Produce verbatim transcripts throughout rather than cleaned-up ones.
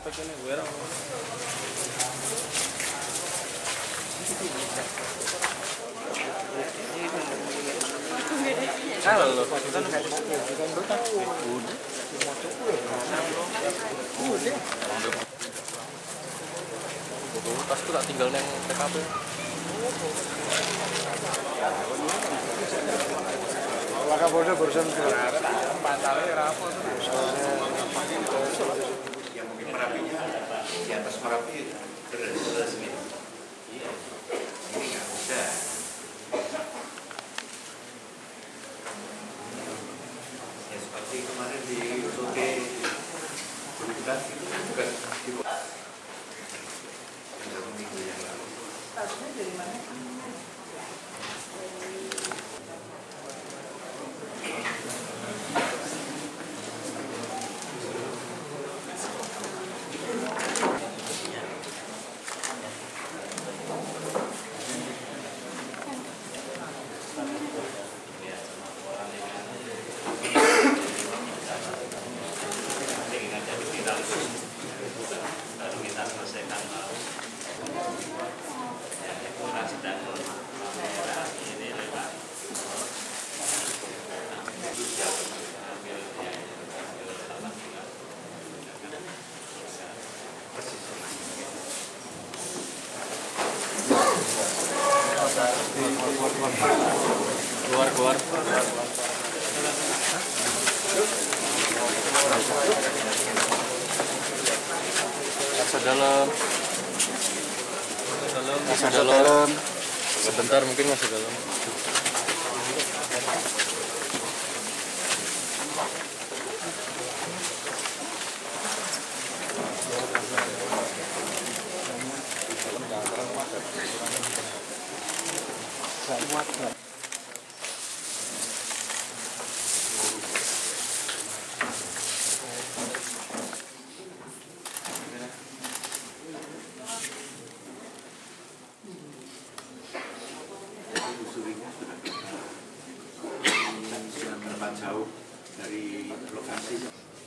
aspek ini gue orang. Kalau lo kita udah tasku tak tinggal neng T K P. Laka Polda barusan pantalnya rapo yang mungkin Merapinya di atas Merapi resmi. Iya, ini nggak bisa. Ya seperti kemarin di Sote Bukan itu bukan di minggu yang lalu. Statusnya dari mana? keluar keluar masuk dalam masuk dalam sebentar mungkin masuk dalam. Jauh dari lokasi.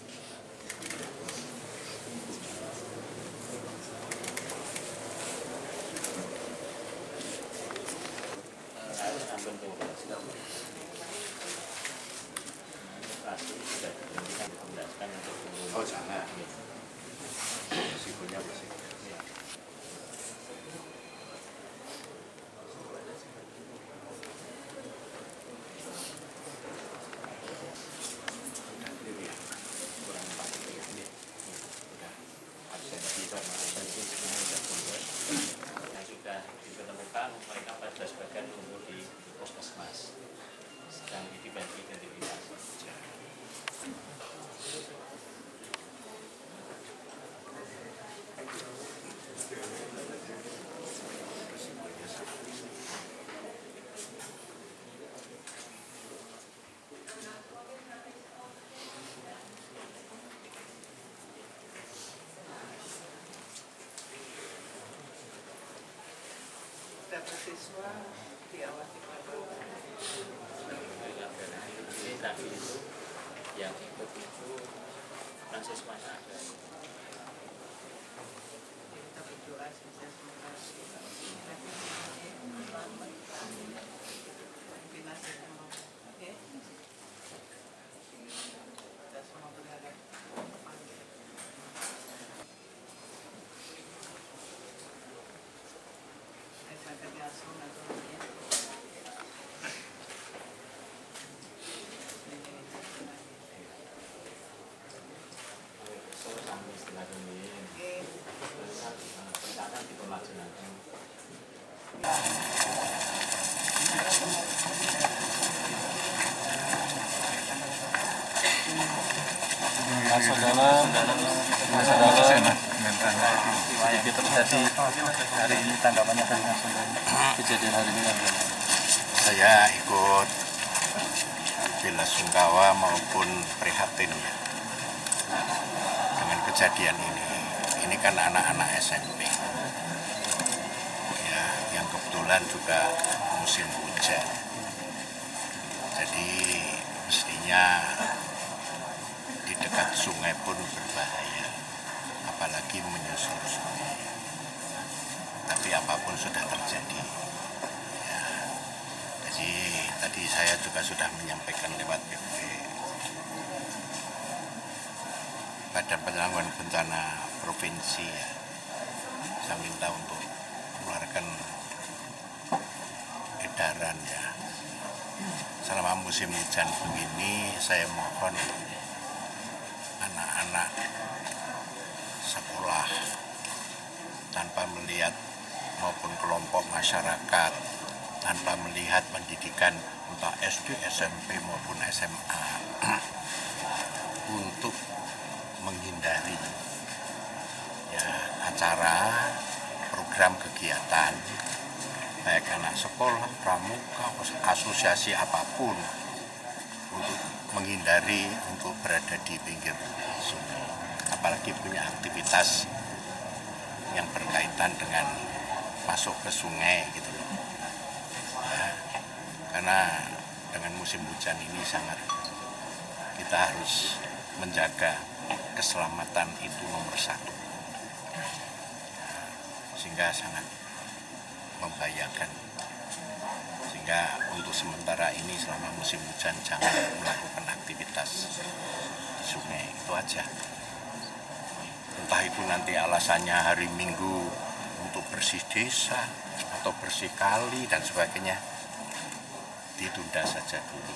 Oh jangan, risikonya masih. Data siswa diawasi tadi itu yang ikut itu kan siswanya ada. kita berdoa saja semoga oke kita semua berharap saya akan diasuh atau ya. masuk dalam masuk dalam sedikit terjadi hari ini tanggapannya dari langsung kejadian hari ini kan? Saya ikut bela sungkawa maupun prihatin ya dengan kejadian ini. Ini kan anak-anak S M P ya, yang kebetulan juga musim hujan. Jadi mestinya di dekat sungai pun berbahaya, apalagi sudah terjadi. Ya, jadi tadi saya juga sudah menyampaikan lewat B P B Badan Penanggulangan Bencana Provinsi, ya. Saya minta untuk mengeluarkan edaran, ya. Selama musim hujan begini, saya mohon anak-anak sekolah tanpa melihat maupun kelompok masyarakat, tanpa melihat pendidikan entah S D, S M P maupun S M A untuk menghindari, ya, acara, program kegiatan baik anak sekolah, pramuka, asosiasi apapun, untuk menghindari untuk berada di pinggir sungai, apalagi punya aktivitas yang berkaitan dengan masuk ke sungai gitu loh. Ya, karena dengan musim hujan ini sangat kita harus menjaga keselamatan, itu nomor satu, sehingga sangat membahayakan. Sehingga untuk sementara ini selama musim hujan jangan melakukan aktivitas di sungai, itu aja. Entah itu nanti alasannya hari Minggu untuk bersih desa atau bersih kali dan sebagainya, ditunda saja dulu.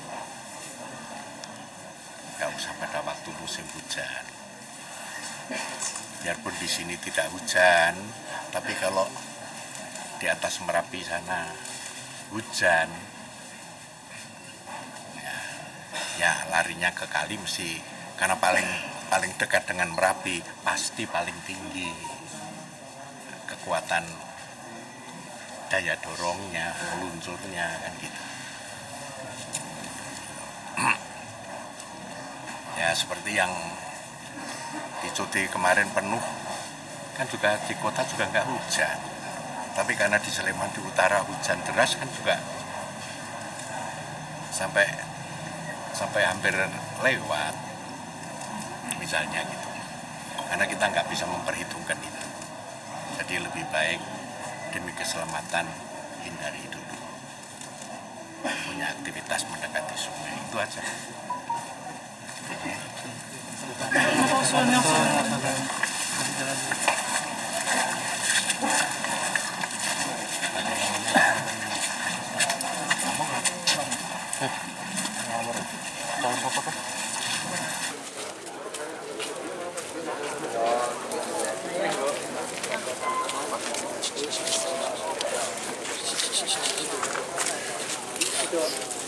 Gak usah pada waktu musim hujan. Biarpun di sini tidak hujan, tapi kalau di atas Merapi sana hujan, ya, ya larinya ke kali mesti, karena paling paling dekat dengan Merapi pasti paling tinggi kekuatan daya dorongnya, meluncurnya, kan gitu. Ya seperti yang di Cudi kemarin penuh, kan juga di kota juga nggak hujan. Tapi karena di Sleman di utara hujan deras kan juga sampai sampai hampir lewat, misalnya gitu. Karena kita nggak bisa memperhitungkan itu. Jadi lebih baik demi keselamatan hindari dulu. Punya aktivitas mendekati sungai, itu aja. Itu